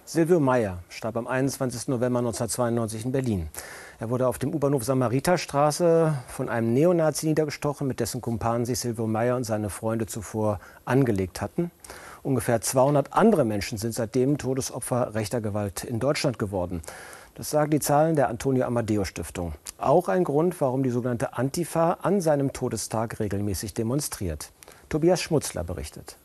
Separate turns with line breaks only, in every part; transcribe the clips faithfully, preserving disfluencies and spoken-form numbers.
Silvio Meyer starb am einundzwanzigsten November neunzehnhundertzweiundneunzig in Berlin. Er wurde auf dem U-Bahnhof Samariterstraße von einem Neonazi niedergestochen, mit dessen Kumpanen sich Silvio Meyer und seine Freunde zuvor angelegt hatten. Ungefähr zweihundert andere Menschen sind seitdem Todesopfer rechter Gewalt in Deutschland geworden. Das sagen die Zahlen der Antonio Amadeo Stiftung. Auch ein Grund, warum die sogenannte Antifa an seinem Todestag regelmäßig demonstriert. Tobias Schmutzler berichtet.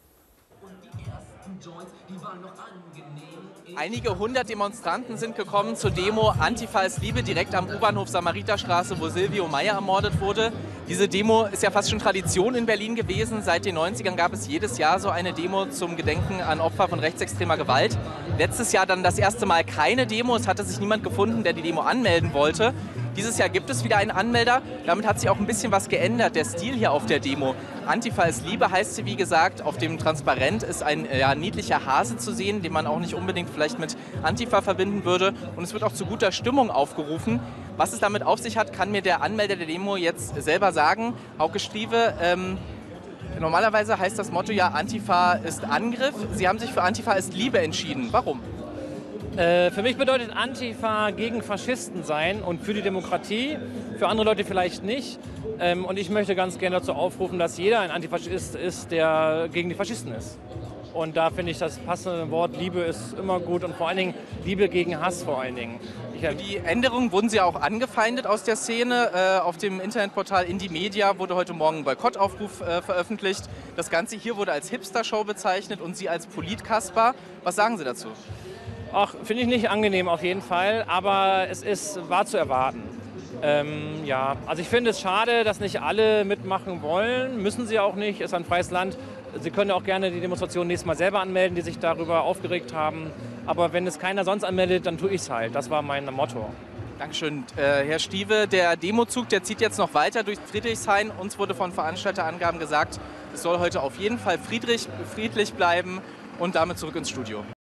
Einige hundert Demonstranten sind gekommen zur Demo Antifa ist Liebe direkt am U-Bahnhof Samariterstraße, wo Silvio Meyer ermordet wurde. Diese Demo ist ja fast schon Tradition in Berlin gewesen. Seit den neunzigern gab es jedes Jahr so eine Demo zum Gedenken an Opfer von rechtsextremer Gewalt. Letztes Jahr dann das erste Mal keine Demo. Es hatte sich niemand gefunden, der die Demo anmelden wollte. Dieses Jahr gibt es wieder einen Anmelder. Damit hat sich auch ein bisschen was geändert, der Stil hier auf der Demo. Antifa ist Liebe heißt sie, wie gesagt. Auf dem Transparent ist ein ja, niedlicher Hase zu sehen, den man auch nicht unbedingt vielleicht mit Antifa verbinden würde. Und es wird auch zu guter Stimmung aufgerufen. Was es damit auf sich hat, kann mir der Anmelder der Demo jetzt selber sagen. Hauke Strieve, ähm, normalerweise heißt das Motto ja Antifa ist Angriff. Sie haben sich für Antifa ist Liebe entschieden. Warum?
Äh, für mich bedeutet Antifa gegen Faschisten sein und für die Demokratie, für andere Leute vielleicht nicht. Ähm, und ich möchte ganz gerne dazu aufrufen, dass jeder ein Antifaschist ist, der gegen die Faschisten ist. Und da finde ich das passende Wort Liebe ist immer gut und vor allen Dingen Liebe gegen Hass vor allen Dingen. Ich,
Für die Änderung wurden Sie auch angefeindet aus der Szene. Äh, auf dem Internetportal Indymedia wurde heute Morgen ein Boykottaufruf äh, veröffentlicht. Das Ganze hier wurde als Hipster-Show bezeichnet und Sie als Polit-Kasper. Was sagen Sie dazu?
Ach, finde ich nicht angenehm auf jeden Fall, aber es ist, war zu erwarten. Ähm, ja, also ich finde es schade, dass nicht alle mitmachen wollen, müssen sie auch nicht, ist ein freies Land. Sie können auch gerne die Demonstration nächstes Mal selber anmelden, die sich darüber aufgeregt haben. Aber wenn es keiner sonst anmeldet, dann tue ich es halt. Das war mein Motto.
Dankeschön, äh, Herr Strieve. Der Demozug, der zieht jetzt noch weiter durch Friedrichshain. Uns wurde von Veranstalterangaben gesagt, es soll heute auf jeden Fall friedlich, friedlich bleiben und damit zurück ins Studio.